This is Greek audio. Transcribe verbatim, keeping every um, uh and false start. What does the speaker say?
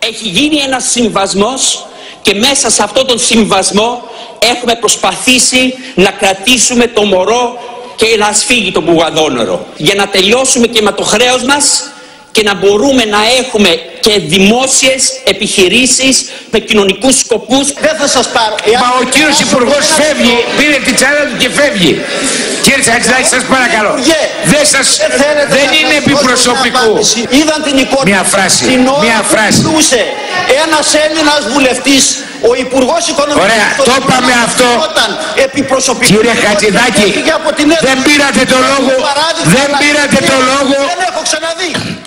Έχει γίνει ένας συμβασμός και μέσα σε αυτόν τον συμβασμό έχουμε προσπαθήσει να κρατήσουμε το μωρό και να σφίγγει τον πουγαδόνορο, για να τελειώσουμε και με το χρέος μας και να μπορούμε να έχουμε και δημόσιες επιχειρήσεις με κοινωνικούς σκοπούς. Δεν θα σας πάρω. Μα ο κύριος Υπουργός φεύγει, πήρε την τσάντα του και φεύγει. Κύριε Χατζηδάκη, σας παρακαλώ. Δεν σας, δεν είναι επιπροσωπικού. Είδαν την εικόνα. Μια φράση, μια φράση. Ένας Έλληνας βουλευτής, ο Υπουργός Οικονομικών. Ωραία, το είπαμε αυτό. Κύριε Χατζηδάκη, δεν πήρατε το λόγο, δεν πήρατε το λόγο. Δεν έχω ξαναδεί.